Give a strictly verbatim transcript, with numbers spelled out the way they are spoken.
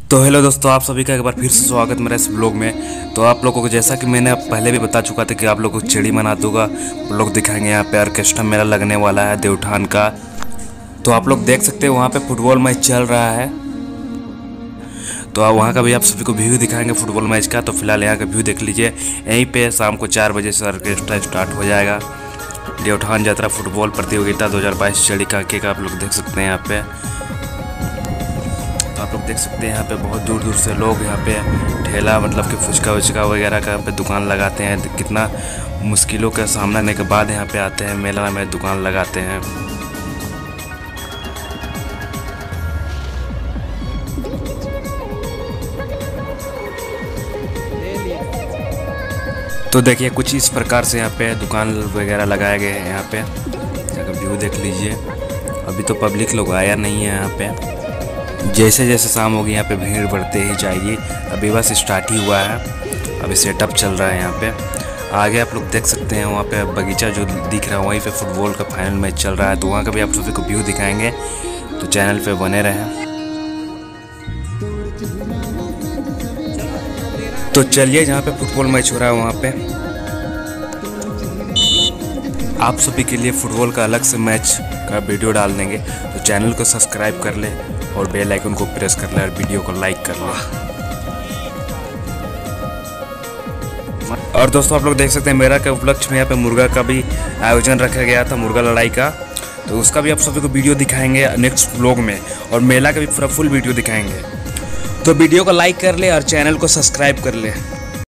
तो हेलो दोस्तों, आप सभी का एक बार फिर से स्वागत मेरा इस ब्लॉग में। तो आप लोगों को जैसा कि मैंने पहले भी बता चुका था कि आप लोगों को चिड़ी मनात होगा लोग दिखाएंगे। यहाँ पे ऑर्केस्ट्रा मेला लगने वाला है देवठान का। तो आप लोग देख सकते हैं वहाँ पे फुटबॉल मैच चल रहा है। तो आप वहाँ का भी आप सभी को व्यू दिखाएंगे फुटबॉल मैच का। तो फिलहाल यहाँ का व्यू देख लीजिए। यहीं पे शाम को चार बजे से ऑर्केस्ट्रा स्टार्ट हो जाएगा। देवठान यात्रा फुटबॉल प्रतियोगिता दो हज़ार बाईस चिड़ी काके का आप लोग देख सकते हैं यहाँ पे। आप लोग देख सकते हैं यहाँ पे बहुत दूर दूर से लोग यहाँ पे ठेला मतलब कि फुचका वुचका वगैरह का यहाँ पे दुकान लगाते हैं। कितना मुश्किलों का सामना करने के बाद यहाँ पे आते हैं, मेला में दुकान लगाते हैं। तो देखिए कुछ इस प्रकार से यहाँ पे दुकान वगैरह लगाए गए हैं। यहाँ पे यहाँ का व्यू देख लीजिए। अभी तो पब्लिक लोग आया नहीं है यहाँ पे। जैसे जैसे शाम होगी यहाँ पे भीड़ बढ़ते ही जाएगी। अभी बस स्टार्ट ही हुआ है, अभी सेटअप चल रहा है यहाँ पे। आगे आप लोग देख सकते हैं वहाँ पे बगीचा जो दिख रहा है वहीं पे फुटबॉल का फाइनल मैच चल रहा है। तो वहाँ का भी आप सभी को व्यू दिखाएंगे, तो चैनल पे बने रहें। तो चलिए जहाँ पे फुटबॉल मैच हो रहा है वहाँ पे आप सभी के लिए फुटबॉल का अलग से मैच का वीडियो डाल देंगे। तो चैनल को सब्सक्राइब कर ले और बेल आइकन को प्रेस कर ले और वीडियो को लाइक कर ले। और दोस्तों आप लोग देख सकते हैं मेरा के उपलक्ष्य में यहाँ पे मुर्गा का भी आयोजन रखा गया था, मुर्गा लड़ाई का। तो उसका भी आप सभी को वीडियो दिखाएंगे नेक्स्ट व्लॉग में, और मेला का भी पूरा फुल वीडियो दिखाएंगे। तो वीडियो को लाइक कर ले और चैनल को सब्सक्राइब कर ले।